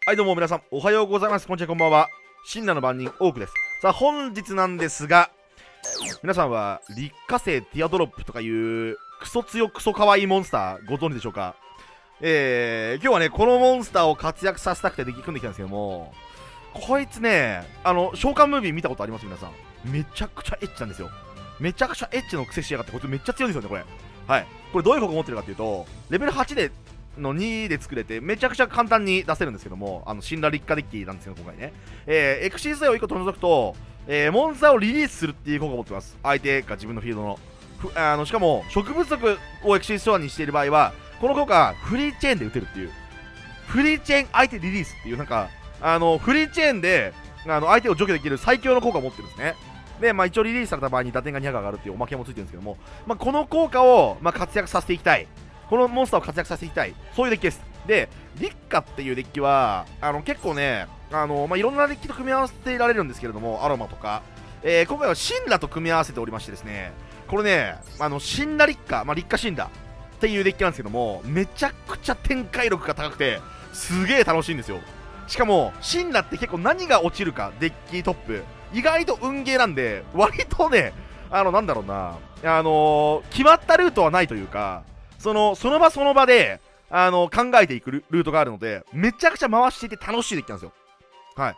はい、どうも皆さん、おはようございます。こんにちは、こんばんは。シンナの番人、オークです。さあ、本日なんですが、皆さんは、立花星ティアドロップとかいう、クソ強クソ可愛いモンスター、ご存知でしょうか？今日はね、このモンスターを活躍させたくてデッキ組んできたんですけども、こいつね、召喚ムービー見たことあります皆さん。めちゃくちゃエッチなんですよ。めちゃくちゃエッチの癖しやがって、こいつめっちゃ強いんですよね、これ。はい。これどういう効果持ってるかっていうと、レベル8で、2で作れて、めちゃくちゃ簡単に出せるんですけども、死んだ立花デッキなんですよ、今回ね。エクシーズを1個取り除くと、モンスターをリリースするっていう効果を持ってます。相手か自分のフィールドの。しかも、植物族をエクシーズストアにしている場合は、この効果、フリーチェーンで打てるっていう。フリーチェーン相手リリースっていう、なんか、フリーチェーンで、相手を除去できる最強の効果を持ってるんですね。で、一応リリースされた場合に打点が200上がるっていうおまけもついてるんですけども、この効果を、活躍させていきたい。このモンスターを活躍させていきたい。そういうデッキです。で、立花っていうデッキは、結構ね、いろんなデッキと組み合わせていられるんですけれども、アロマとか、今回はシンラと組み合わせておりましてですね、これね、シンラ立花、立花シンラっていうデッキなんですけども、めちゃくちゃ展開力が高くて、すげえ楽しいんですよ。しかも、シンラって結構何が落ちるか、デッキトップ、意外と運ゲーなんで、割とね、なんだろうな、決まったルートはないというか、その場その場で、考えていくルートがあるので、めちゃくちゃ回していて楽しいデッキなんですよ。はい。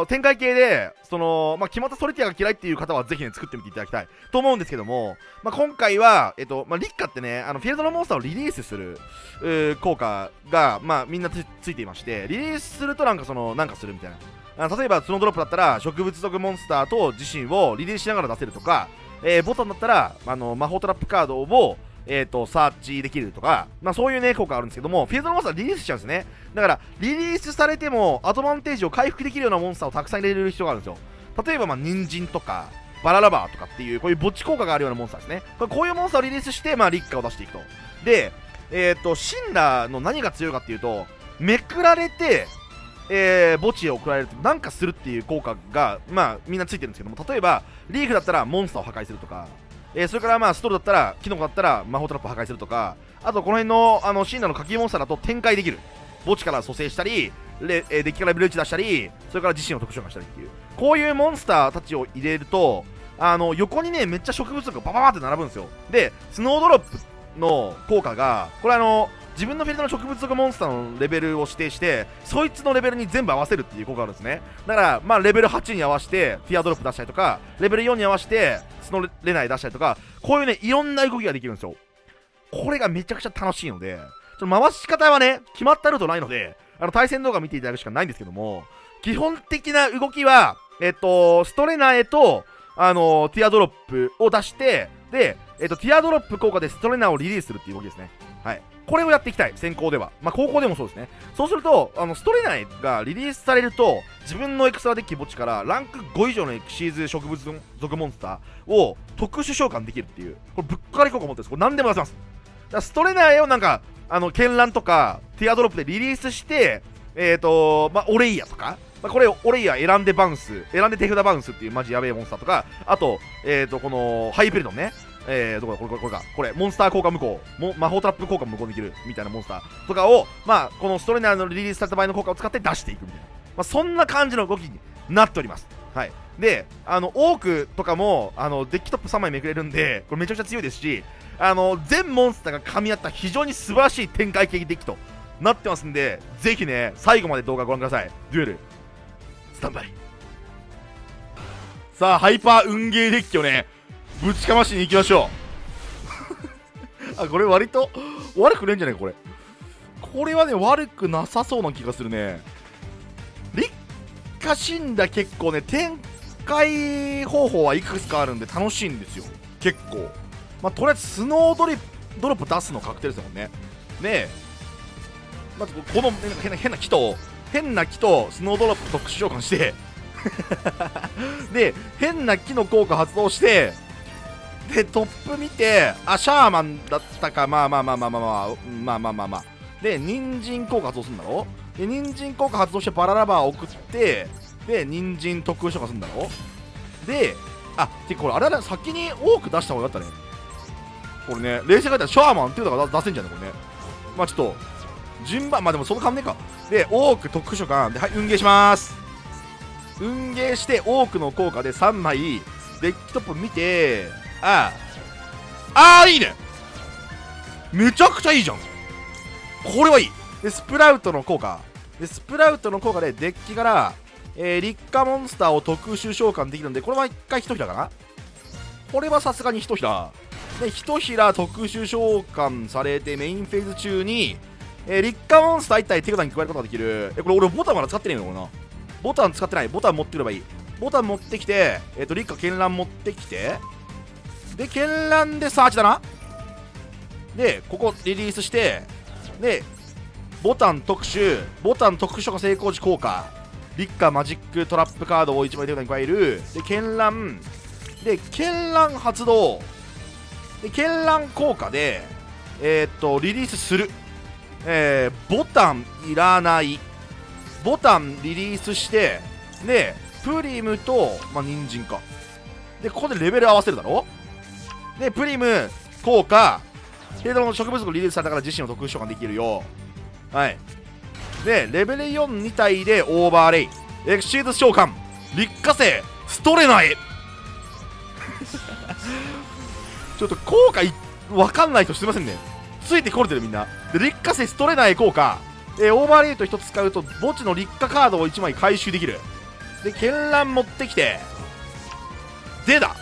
展開系で、決まったソリティアが嫌いっていう方はぜひね、作ってみていただきたいと思うんですけども、今回は、立花ってね、フィールドのモンスターをリリースする、効果が、みんなついていまして、リリースするとなんかするみたいな。例えば、スノードロップだったら、植物族モンスターと自身をリリースしながら出せるとか、ボタンだったら、魔法トラップカードを、サーチできるとか、そういうね、効果あるんですけども、フィールドのモンスターリリースしちゃうんですね。だから、リリースされても、アドバンテージを回復できるようなモンスターをたくさん入れれる必要があるんですよ。例えば、人参とか、バララバーとかっていう、こういう墓地効果があるようなモンスターですね。こういうモンスターをリリースして、立花を出していくと。で、シンラの何が強いかっていうと、めくられて、墓地を送られるとなんかするっていう効果が、みんなついてるんですけども、例えば、リーフだったらモンスターを破壊するとか、それからストールだったら、キノコだったら魔法トラップを破壊するとか、あとこの辺のシンラの課金モンスターだと展開できる。墓地から蘇生したり、デッキからレベル1出したり、それから自身を特殊化したりっていう。こういうモンスターたちを入れると、横にね、めっちゃ植物がバババーって並ぶんですよ。で、スノードロップの効果が、これ自分のフィールドの植物族モンスターのレベルを指定して、そいつのレベルに全部合わせるっていう効果があるんですね。だから、レベル8に合わせて、ティアドロップ出したりとか、レベル4に合わせて、スノレナイ出したりとか、こういうね、いろんな動きができるんですよ。これがめちゃくちゃ楽しいので、回し方はね、決まったルートないので、対戦動画見ていただくしかないんですけども、基本的な動きは、ストレナエと、ティアドロップを出して、で、ティアドロップ効果でストレナーをリリースするっていう動きですね。はい。これをやっていきたい、先行では。高校でもそうですね。そうすると、ストレナイがリリースされると、自分のエクストラデッキ墓地からランク5以上のエクシーズ植物族モンスターを特殊召喚できるっていう、これぶっかり効果持ってるんです。これ何でも出せます。だからストレナイを絢爛とか、ティアドロップでリリースして、オレイヤとか、これオレイヤ選んでバウンス、選んで手札バウンスっていうマジやべえモンスターとか、あと、このハイペリドンね。どこだこれモンスター効果無効魔法トラップ効果無効できるみたいなモンスターとかをこのストレナーのリリースされた場合の効果を使って出していくみたいな、そんな感じの動きになっております。はい。で、オークとかもデッキトップ3枚めくれるんで、これめちゃくちゃ強いですし、全モンスターが噛み合った非常に素晴らしい展開系デッキとなってますんで、ぜひね、最後まで動画ご覧ください。デュエルスタンバイ。さあ、ハイパー運ゲーデッキをね、ぶちかましに行きましょうこれ割と悪くねえんじゃないかこれ。これはね、悪くなさそうな気がするね。立花シンラ結構ね、展開方法はいくつかあるんで楽しいんですよ。結構。とりあえずスノードロップ出すの確定ですもんね。で、この変な木とスノードロップ特殊召喚してで、変な木の効果発動して、で、トップ見て、シャーマンだったか、で、人参効果発動するんだろ。で、人参効果発動してバララバー送って、で、人参特殊召喚するんだろ。で、これ、あれだね、先に多く出した方がよかったね。これね、冷静に書いたらシャーマンっていうのが出せんじゃんね、これね。ちょっと、 順番、まあでもその変わんねえか。で、オーク特殊感。で、はい、運ゲーします。運ゲーして、オークの効果で3枚、デッキトップ見て、いいね。めちゃくちゃいいじゃん。これはいい。で、スプラウトの効果。で、スプラウトの効果でデッキから、立花モンスターを特殊召喚できるので、これは1回1平かな。これはさすがに1平。で、1平特殊召喚されて、メインフェーズ中に、立花モンスター1体手札に加えることができる。これ俺ボタンまだ使ってねえのこれな。ボタン使ってない。ボタン持ってくればいい。ボタン持ってきて、立花絢爛持ってきて、で、絢爛でサーチだな。で、ここリリースして、で、ボタン特殊召喚成功時効果。立花マジックトラップカードを1枚手札に加える。で、絢爛。で、絢爛発動。で、絢爛効果で、リリースする。ボタンいらない。ボタンリリースして、で、プリムと、人参か。で、ここでレベル合わせるだろ。で、プリム、効果、程度の植物がリリースされたから自身を特殊召喚できるよ。はい。で、レベル4、2体でオーバーレイ。エクシーズ召喚、立花星、ストレナエ。ちょっと効果わかんない人すいませんね。ついてこれてるみんな。で、立花星、ストレナエ効果。オーバーレイト1つ使うと墓地の立花カードを1枚回収できる。で、絢爛持ってきて、でだ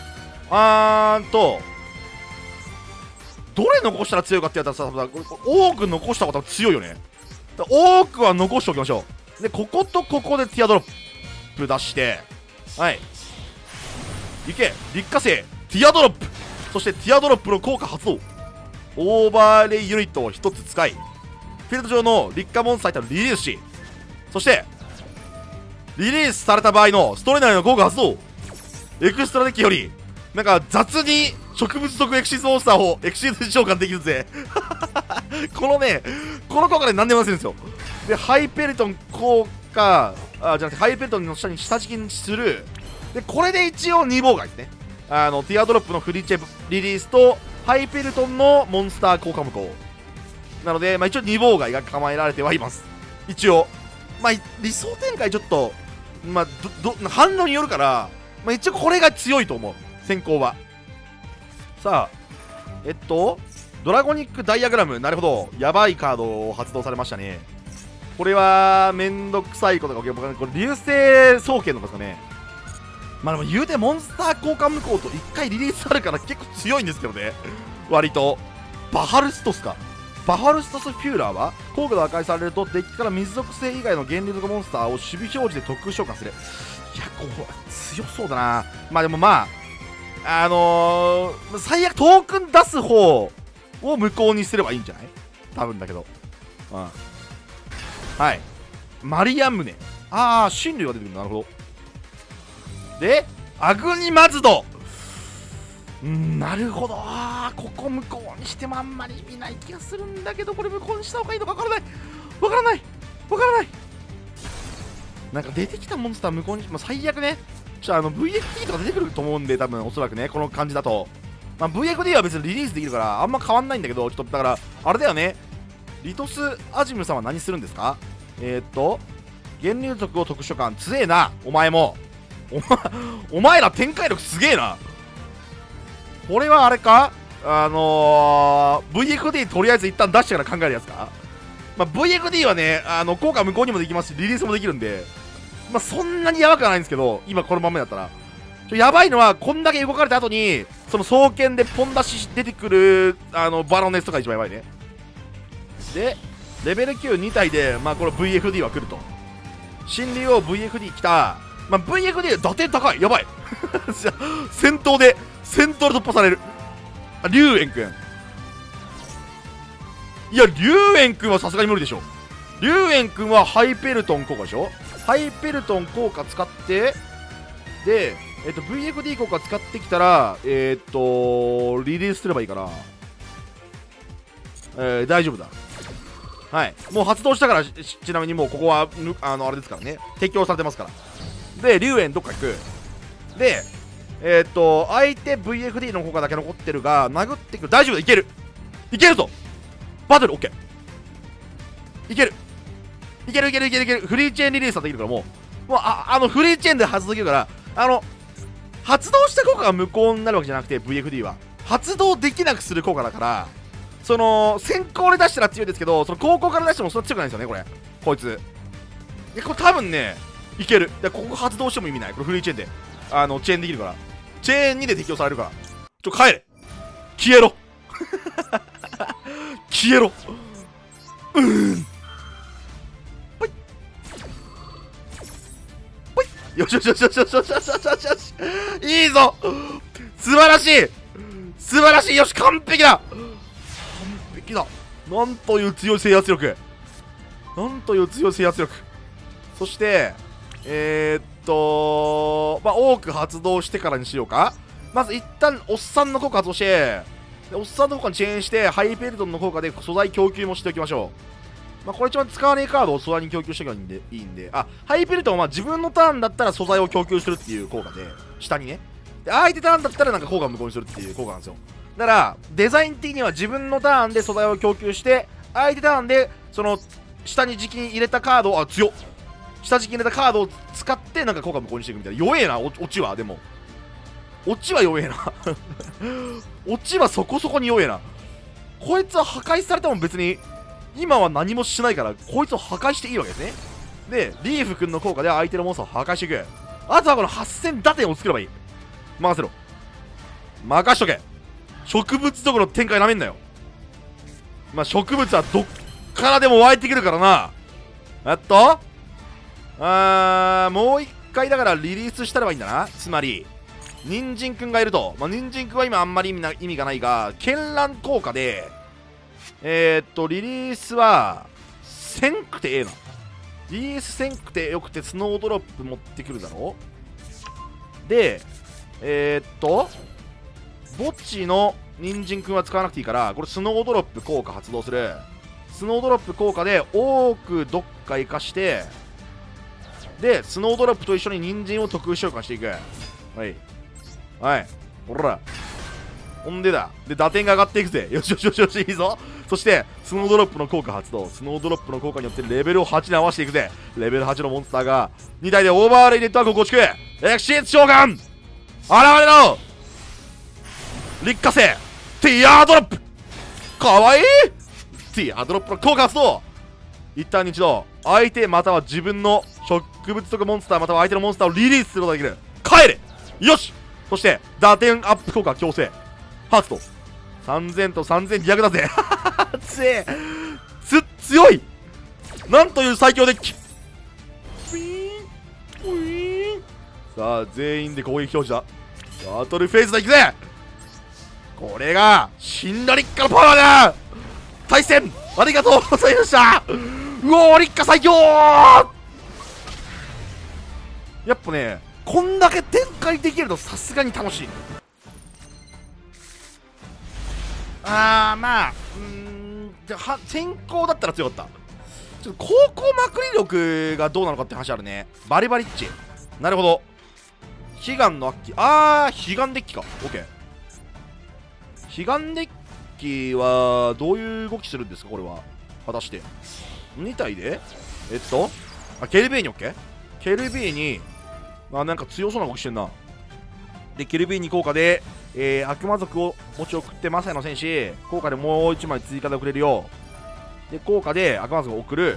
どれ残したら強いかってやったらさ、多く残したことは強いよね。多くは残しておきましょう。で、こことここでティアドロップ出して、はい。いけ、立花星、ティアドロップ。そしてティアドロップの効果発動。オーバーレイユニットを1つ使い、フィールド上の立花モンスターをリリースし、そして、リリースされた場合のストレナーの効果発動。エクストラデッキより、なんか雑に植物属エクシーズモンスターをエクシーズ召喚できるぜ。この効果で何でもやるんですよ。で、ハイペルトン効果、じゃなくてハイペルトンの下に下敷きにする。で、これで一応2妨害ですね。ティアドロップのフリーチェリリースと、ハイペルトンのモンスター効果無効。なので、一応2妨害が構えられてはいます。一応。理想展開ちょっと、反応によるから、一応これが強いと思う。先行は。さあ、ドラゴニックダイアグラム。なるほど。やばいカードを発動されましたね。これは、めんどくさいことが起きる。これ、流星双剣のですかね。でも言うて、モンスター交換無効と1回リリースあるから結構強いんですけどね。割と。バハルストスか。バハルストスフューラーは効果が破壊されるとデッキから水属性以外の原理属モンスターを守備表示で特殊召喚する。いや、これ強そうだな。でも最悪トークン出す方を無効にすればいいんじゃない？多分だけど。はい。マリアムネ。神竜が出てくる。なるほど。で、アグニマズド。なるほど。ここ無効にしてもあんまり意味ない気がするんだけど、これ無効にした方がいいのかわからない。なんか出てきたモンスター無効に、最悪ね。VFD とか出てくると思うんで、多分おそらくね、この感じだと。VFD は別にリリースできるから、あんま変わんないんだけど、ちょっとだから、あれだよね。リトス・アジムさんは何するんですか？原流族を特殊召喚。強えな、お前も。お前ら展開力すげえな。これはあれかVFD とりあえず一旦出してから考えるやつか。VFD はね、効果無効にもできますし、リリースもできるんで、そんなにやばくはないんですけど、今このままだったら。やばいのは、こんだけ動かれた後に、その双剣でポン出し出てくる、バロネスとか一番やばいね。で、レベル9、2体で、これ VFD は来ると。新竜王 VFD 来た。VFD 打点高い。やばい。戦闘で突破される。龍炎くん。いや、龍炎くんはさすがに無理でしょ。龍炎くんはハイペルトン効果でしょ。ハイペルトン効果使って、で、VFD 効果使ってきたら、リリースすればいいから、大丈夫だ。はい。もう発動したから、ちなみにもうここは、あれですからね。提供されてますから。で、龍炎どっか行く。で、相手 VFD の効果だけ残ってるが、殴ってくる。大丈夫だ、いけるぞバトル、オッケー。 いけるいけるいけるいけるいける。フリーチェーンリリースはできるから、もうフリーチェーンで発動できるから、発動した効果が無効になるわけじゃなくて、 VFD は発動できなくする効果だから、その先行で出したら強いですけど、その後攻から出してもそんな強くないんですよね、これ。こいつこれ多分ね、いける。でここ発動しても意味ない。これフリーチェーンでチェーンできるから、チェーン2で適用されるから、帰れ、消えろ消えろ。ぽいぽい。よしよしよしよしよしよしよしよしよし、いいぞ、素晴らしい素晴らしい。よし、完璧だ完璧だ。なんという強い制圧力、なんという強い制圧力。そして多く発動してからにしようか。まず一旦おっさんの効果発動して、でおっさんの効果にチェーンして、ハイペルトンの効果で素材供給もしておきましょう。これ一番使わねえカードを素材に供給しておけばいいんで、ハイペルトンは自分のターンだったら素材を供給するっていう効果で、下にね。で相手ターンだったらなんか効果を無効にするっていう効果なんですよ。だからデザイン的には自分のターンで素材を供給して、相手ターンでその下に時期に入れたカードを、強っ、下敷きに入れたカードを使ってなんか効果無効にしていくみたいな。弱えな、オチは。でもオチは弱えなオチはそこそこに弱えな。こいつは破壊されても別に今は何もしないから、こいつを破壊していいわけですね。でリーフ君の効果で相手のモンスターを破壊していく。あとはこの8000打点を作ればいい。任せろ、任しとけ。植物どころ展開なめんなよ。植物はどっからでも湧いてくるからな。もう一回だからリリースしたらばいいんだな。つまり人参くんがいると、人参くんは今あんまり意味がないが、絢爛効果でリリースはせんくてええな。リリースせんくてよくて、スノードロップ持ってくるだろ。で墓地の人参くんは使わなくていいから、これスノードロップ効果発動する。スノードロップ効果で多くどっか生かして、でスノードロップと一緒に人参を特殊召喚していく。はいはい、ほら、ほんでだ。で打点が上がっていくぜ。よしよしよしよし、いいぞ。そしてスノードロップの効果発動。スノードロップの効果によってレベルを8に合わせていくぜ。レベル8のモンスターが2体でオーバーレイネットワークを構築。エクシーツ召喚、現れろ。立花星ティアードロップ、かわいい。ティアードロップの効果発動。一旦に一度相手または自分の植物とかモンスターまたは相手のモンスターをリリースすることができる。帰れ。よし。そして打点アップ効果強制発動。3000と3200だぜ強い。なんという最強デッキ。さあ全員で攻撃表示だ。バトルフェーズだ。いくぜ。これがシンラリッカのパワーだ。対戦ありがとうございました。うおー、リッカ最強。やっぱね、こんだけ展開できるとさすがに楽しい。先行だったら強かった。ちょっと高校まくり力がどうなのかって話あるね。バリバリッチ、なるほど。悲願のアッキー、悲願デッキか。オッケー。悲願デッキはどういう動きするんですか、これは。果たして2体でケルビーにオッケー。ケルビーになんか強そうな動きしてんな。でケルビーに効果で、悪魔族を持ち送ってマサヤの戦士効果でもう1枚追加で送れるよ。で効果で悪魔族を送る。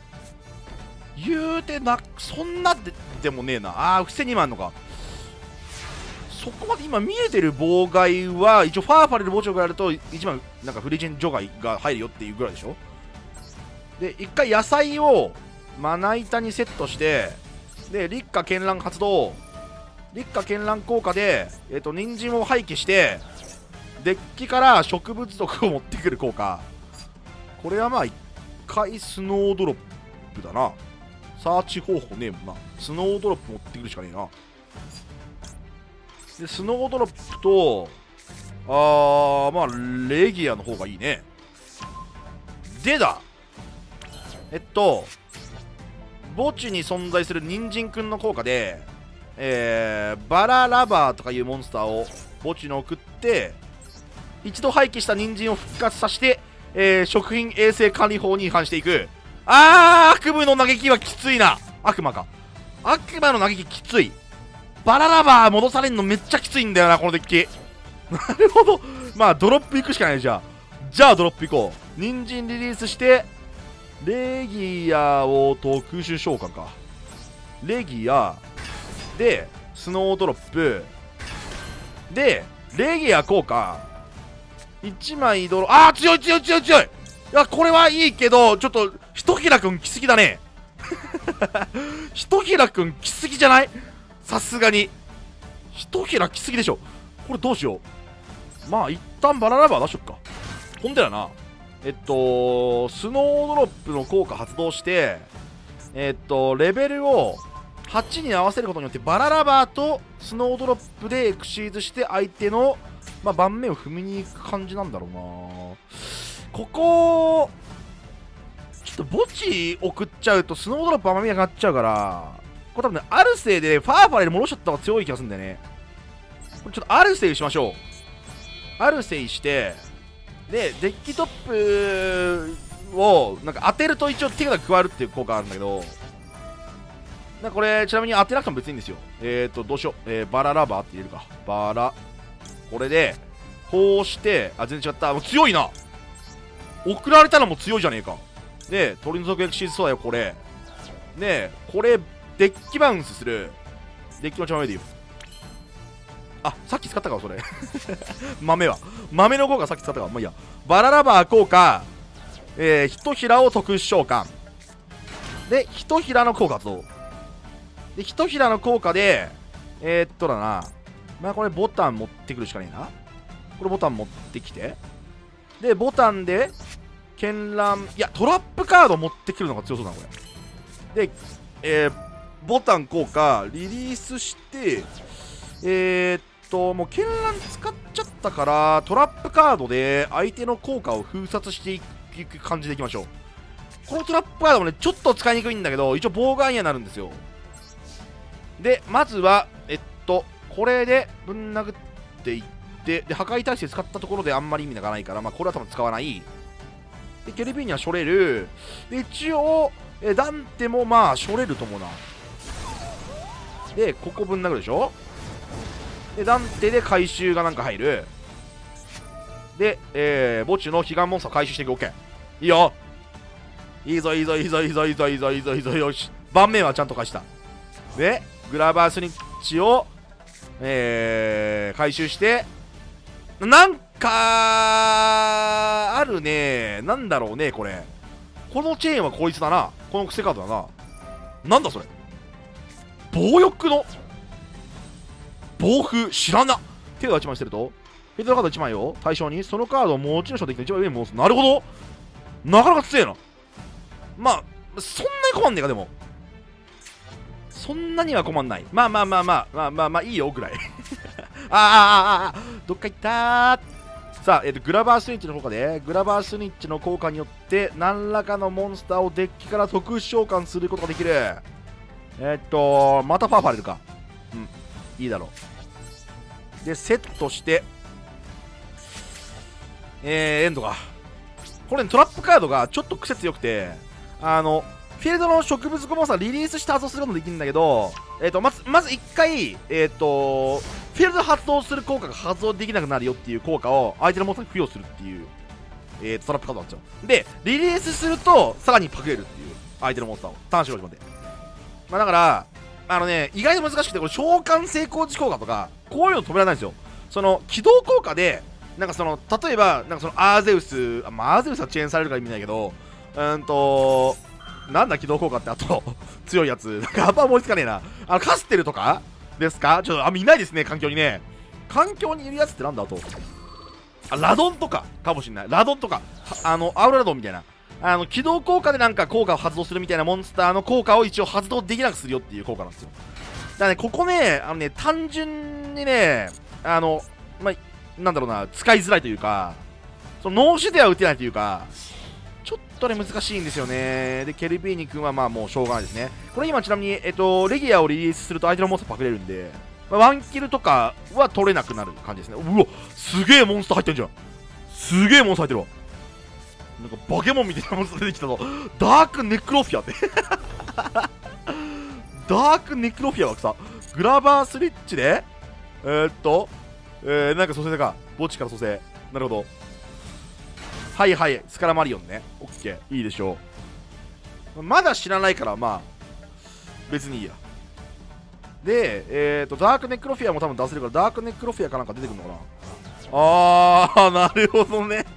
言うてそんなでもねえな。伏せ2枚あんのか。そこまで今見えてる妨害は一応ファーファレル墓地をやると1枚なんかフリーチェン除外が入るよっていうぐらいでしょ。で1回野菜をまな板にセットして、で立花絢爛発動。立花絢爛効果で人参を廃棄してデッキから植物毒を持ってくる効果。これは1回スノードロップだな。サーチ方法ねえもんな。スノードロップ持ってくるしかねえな。でスノードロップとレギアの方がいいね。でだ墓地に存在する人参くんの効果でバララバーとかいうモンスターを墓地に送って一度廃棄した人参を復活させて、食品衛生管理法に違反していく。 悪夢の嘆きはきついな。悪魔か。悪魔の嘆ききつい。バララバー戻されんのめっちゃきついんだよな、このデッキ。なるほど。まあ、ドロップ行くしかない。じゃあドロップ行こう。人参リリースして、レギアを特殊召喚か。レギア、で、スノードロップ、で、レギア効果、1枚ドロ、強い。いや、これはいいけど、ちょっと、ひとひらくん来すぎだね。ひとひらくん来すぎじゃない？さすがに。ひとひら来すぎでしょ。これどうしよう。まあ、一旦バララバー出しとくか。ほんでだな。スノードロップの効果発動して、レベルを8に合わせることによって、バララバーとスノードロップでエクシーズして相手の、まあ、盤面を踏みに行く感じなんだろうな。ここ、ちょっと墓地送っちゃうとスノードロップあんま見なくなっちゃうから、これ多分ね、アルセイでファーファレで戻しちゃった方が強い気がするんだよね。これちょっとアルセイしましょう。アルセイして、で、デッキトップをなんか当てると一応手が加わるっていう効果があるんだけど、なんかこれ、ちなみに当てなくても別にいいんですよ。どうしよう。バララバーって入れるか。バラ。これで、こうして、全然違った。もう強いな。送られたらもう強いじゃねえか。で、取り除くエクシーズそうだよ、これ。で、これ、デッキバウンスする。デッキの一番上でいいよ。さっき使ったか、それ。豆の効果さっき使ったか。まあいいや。バララバー効果、ひとひらを特殊召喚。で、ひとひらの効果発動。で、ひとひらの効果で、だな。まあこれボタン持ってくるしかねえな。これボタン持ってきて。で、ボタンで、絢爛、いや、トラップカード持ってくるのが強そうだな、これ。で、ボタン効果、リリースして、もう絢爛使っちゃったから、トラップカードで相手の効果を封殺していく感じでいきましょう。このトラップカードもね、ちょっと使いにくいんだけど、一応妨害にはなるんですよ。で、まずは、これでぶん殴っていって、で、破壊耐性使ったところであんまり意味がないから、まあ、これは多分使わない。で、ケルビーニはしょれる。で、一応、ダンテもまあ、しょれると思うな。で、ここぶん殴るでしょ。で、ダンテで回収がなんか入る。で、墓地の彼岸モンスター回収していく。OK。いいよ。いいぞ。よし。盤面はちゃんと返した。で、グラバースニッチを、回収して、なんか、あるね。なんだろうね、これ。このチェーンはこいつだな。この癖カードだな。なんだそれ。暴力の暴風知らな。手が1枚してるとフィールドカード1枚を対象にそのカードを持ち主の敵の一番上に戻す。なるほど。なかなか強えな。まあそんなに困んねえか。でもそんなには困んない。まあいいよぐらい。どっか行ったー。さあ、グラバースニッチの効果で、グラバースニッチの効果によって何らかのモンスターをデッキから特殊召喚することができる。またファーファレルか。いいだろう。で、セットして、エンドか。これ、ね、トラップカードがちょっと癖強くて、フィールドの植物モンスターリリースして発動することもできるんだけど、まず1回、フィールド発動する効果が発動できなくなるよっていう効果を相手のモンスターに付与するっていう、トラップカードなんですよ。で、リリースすると、さらにパクれるっていう、相手のモンスターを。ターン終了まで。まあだから、意外と難しくて、これ召喚成功時効果とか、こういうの止められないんですよ。その、起動効果で、なんかその、例えば、なんかその、アーゼウスは遅延されるから意味ないけど、なんだ起動効果ってあと、強いやつ。なんかあんま思いつかねえな。カステルとかですか？ちょっと、いないですね、環境にね。環境にいるやつってなんだあと。ラドンとか、かもしんない。ラドンとか、アウララドンみたいな。起動効果でなんか効果を発動するみたいなモンスターの効果を一応発動できなくするよっていう効果なんですよ。だからね、ここね、単純にね、なんだろうな、使いづらいというか、その脳死では打てないというか、ちょっとね、難しいんですよね。で、ケルビーニ君はまあもうしょうがないですね。これ今ちなみに、レギアをリリースすると相手のモンスターパクれるんで、ワンキルとかは取れなくなる感じですね。うわ、すげえモンスター入ってんじゃん。すげえモンスター入ってるわ。 なんかバケモンみたいなモンスター出てきたぞ。ダークネクロフィアってダークネクロフィアはさ、グラバースリッチでなんか蘇生か、墓地から蘇生。なるほど。はいはい、スカラマリオンね。オッケー、いいでしょう。まだ知らないからまあ別にいいや。でダークネクロフィアも多分出せるから、ダークネクロフィアかなんか出てくるのかな。なるほどね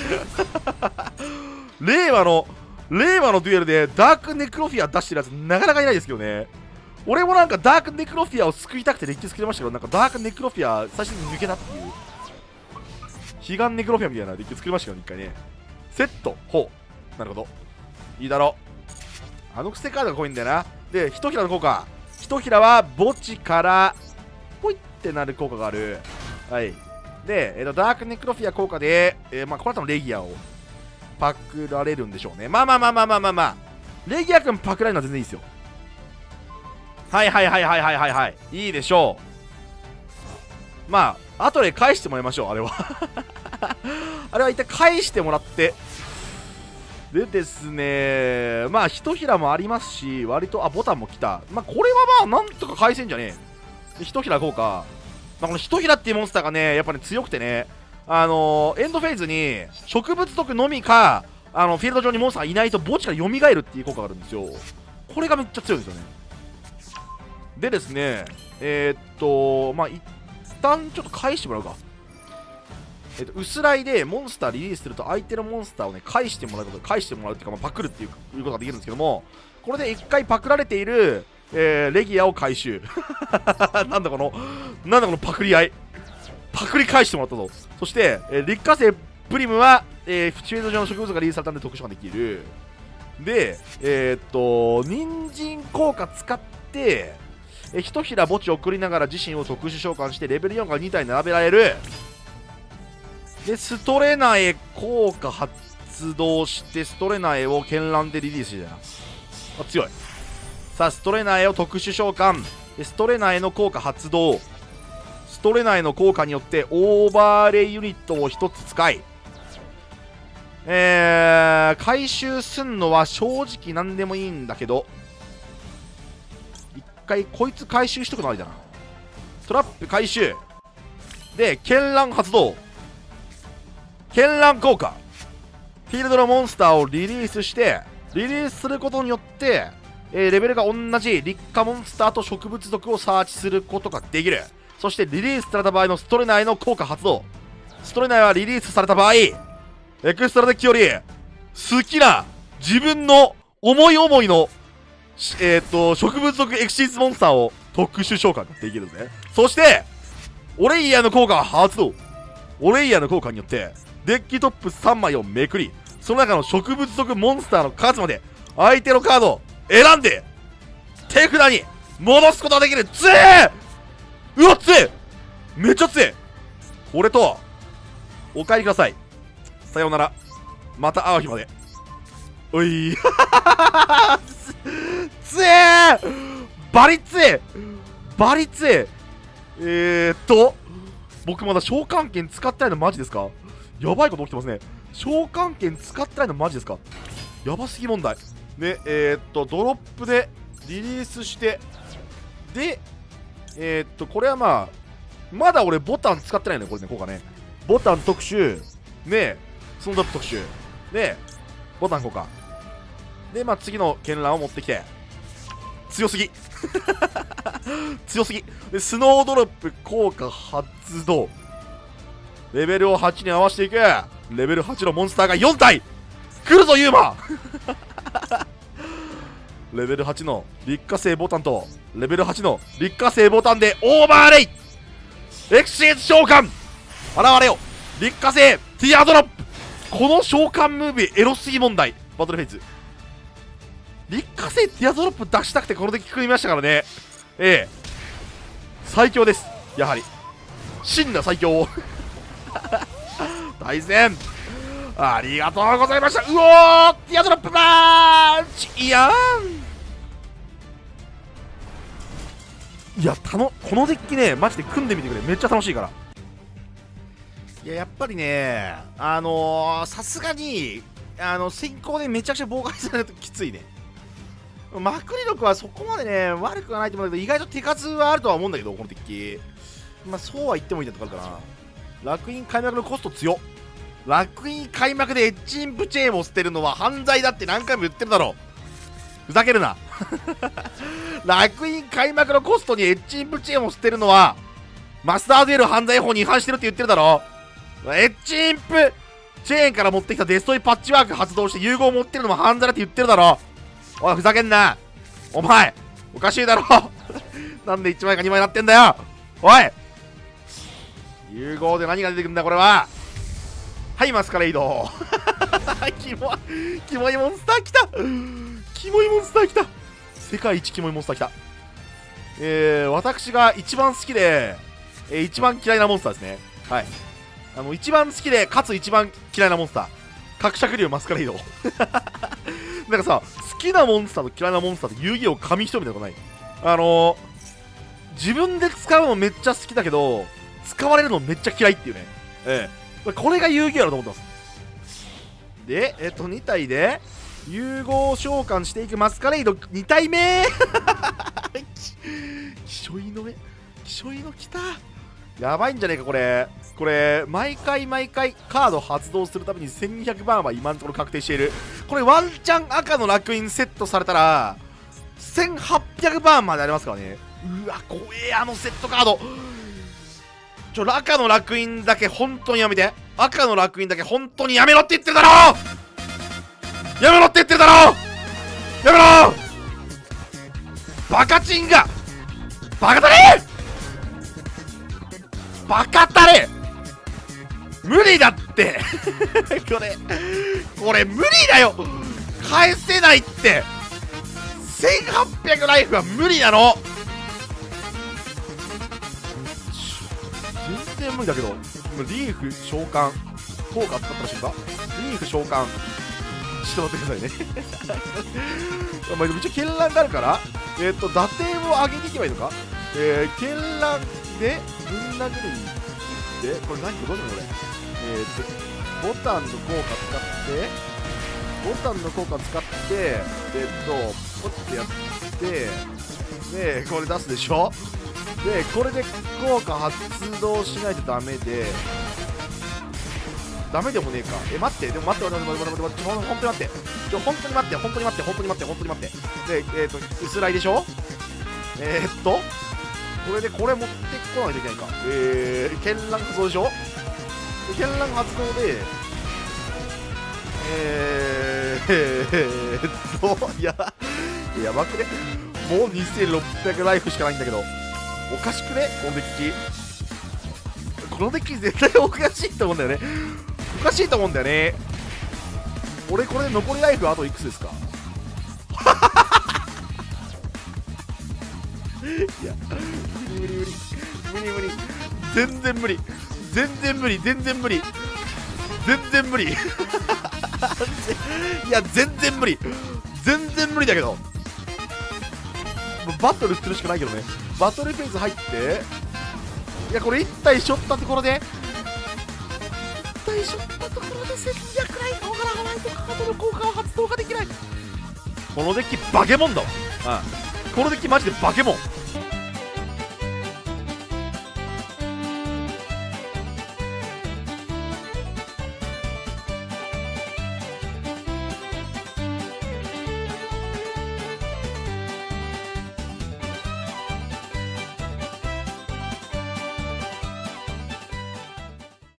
令和のデュエルでダークネクロフィア出してるやつなかなかいないですけどね。俺もなんかダークネクロフィアを救いたくてデッキ作りましたけど、なんかダークネクロフィア最初に抜けたっていう、悲願ネクロフィアみたいなデッキ作りましたけど、一回ね。セットほう、なるほど、いいだろう。あの癖カードが濃いんだよな。で、一平の効果、一平は墓地からポイってなる効果がある。はい。で、ダークネクロフィア効果で、まあこの後のレギアをパクられるんでしょうね。まあレギア君パクられるのは全然いいですよ。はい、いいでしょう。まあ後で返してもらいましょう、あれはあれは一旦返してもらって、でですね、まあ一平もありますし、割とボタンも来た。まあこれはまあなんとか返せんじゃねえ。で一平効果、まあ、この一平っていうモンスターがね、やっぱり、ね、強くてね、エンドフェーズに植物族のみか、フィールド上にモンスターがいないと墓地から蘇るっていう効果があるんですよ。これがめっちゃ強いんですよね。でですね、まあ一旦ちょっと返してもらうか。薄らいでモンスターリリースすると相手のモンスターをね返してもらうっていうか、まあ、パクるっていうことができるんですけども、これで1回パクられている、レギアを回収なんだこのパクリ合い、パクリ返してもらったぞ。そして、立花生プリムは、フィールド上の植物がリリースされたんで特殊化できる。で人参効果使って一平墓地を送りながら自身を特殊召喚してレベル4が2体並べられる。でストレナエ効果発動してストレナエを絢爛でリリースしてたな。強い。さあストレナエを特殊召喚でストレナエの効果発動。ストレナエの効果によってオーバーレイユニットを1つ使い、回収すんのは正直何でもいいんだけど、一回こいつ回収しとくのありだな。トラップ回収で絢爛発動、絢爛効果、フィールドのモンスターをリリースして、リリースすることによって、レベルが同じ立花モンスターと植物族をサーチすることができる。そしてリリースされた場合のストレナイの効果発動。ストレナイはリリースされた場合、エクストラデッキより好きな自分の思い思いの、植物族エクシーズモンスターを特殊召喚できるぜ。そしてオレイヤーの効果発動。オレイヤーの効果によってデッキトップ3枚をめくり、その中の植物族モンスターの数まで相手のカードを選んで手札に戻すことができる。強え、うわ強え、めっちゃ強え。これとお帰りください、さようなら、また会う日まで。おい強え、バリ強え、バリ強え。僕まだ召喚券使ってないのマジですか。やばいこと起きてますね。召喚券使ってないのマジですか。やばすぎ問題。で、ドロップでリリースして、で、これはまあ、まだ俺ボタン使ってないのよ、これね、効果ね。ボタン特殊、ね、そのドロップ特殊、で、ボタン効果。で、まあ次の絢爛を持ってきて、強すぎ強すぎで、スノードロップ効果発動。レベルを8に合わせていく。レベル8のモンスターが4体来るぞユーマレベル8の立花生ボタンとレベル8の立花生ボタンでオーバーレイエクシーズ召喚現れよ。立花生ティアドロップ、この召喚ムービーエロすぎ問題。バトルフェイズ立花生ティアドロップ出したくてこのデッキ組みましたからね。最強です、やはり真な最強大戦ありがとうございました。うおー、ティアドロップマーチ、いやー、いやこのデッキねマジで組んでみてくれ、めっちゃ楽しいから。いややっぱりねさすがに先行でめちゃくちゃ妨害されるときついね。まくり力はそこまでね、悪くはないと思うんだけど、意外と手数はあるとは思うんだけど、この敵機。まあ、そうは言ってもいいんだとかあるかな。楽園開幕のコスト強っ。楽園開幕でエッジインプチェーンを捨てるのは犯罪だって何回も言ってるだろう。ふざけるな。楽園開幕のコストにエッジインプチェーンを捨てるのは、マスターデュエル犯罪法に違反してるって言ってるだろ。エッジインプチェーンから持ってきたデストイパッチワーク発動して融合を持ってるのも犯罪だって言ってるだろ。おい、ふざけんな。お前、おかしいだろ。なんで1枚か2枚になってんだよ。おい、融合で何が出てくるんだこれは。はい、マスカレイド。キモいモンスター来た。キモいモンスター来た。世界一キモいモンスター来た。私が一番好きで、一番嫌いなモンスターですね。はい。一番好きで、かつ一番嫌いなモンスター。角尺竜マスカレイド。なんかさ、好きなモンスターと嫌いなモンスターって遊戯王紙一重みたいなことない？自分で使うのめっちゃ好きだけど、使われるのめっちゃ嫌いっていうね。これが遊戯王だと思ってます。で、2体で、融合召喚していくマスカレイド2体目。気象いの来た。やばいんじゃねえかこれ。これ毎回カード発動するために1200番は今のところ確定している。これワンチャン赤の楽園セットされたら1800番までありますからね。うわ怖え、セットカード。赤の楽園だけ本当にやめて。赤の楽園だけ本当にやめろって言ってるだろ。やめろって言ってるだろ。やめろ。バカチンがバカだね。バカたれ。無理だってこれ無理だよ。返せないって。1800ライフは無理なの。全然無理だけど。リーフ召喚効果使ったらしいか。リーフ召喚ちょっと待ってくださいね。まあ一応絢爛があるから打点を上げていけばいいのか。絢爛でぶん殴りに行って、これ何どうするのこれ。ボタンの効果使ってポッてやってでこれ出すでしょ。でこれで効果発動しないとダメでもねえか。待って、でも待って、本当に待って、本当に待って。で、薄らいでしょ。これでこれ持ってこないといけないか。絢爛発動でしょ。絢爛発動で、やばくね。もう2600ライフしかないんだけど、おかしくねこのデッキ。このデッキ絶対おかしいと思うんだよね。おかしいと思うんだよね。俺これで残りライフあといくつですか。いや無理。全然無理。いや全然無理だけど、バトルするしかないけどね。バトルフェーズ入って、いやこれ1体しょったところで1200ライフからホワイトカードの効果を発動ができない。このデッキバケモンだわ。このデッキマジでバケモン。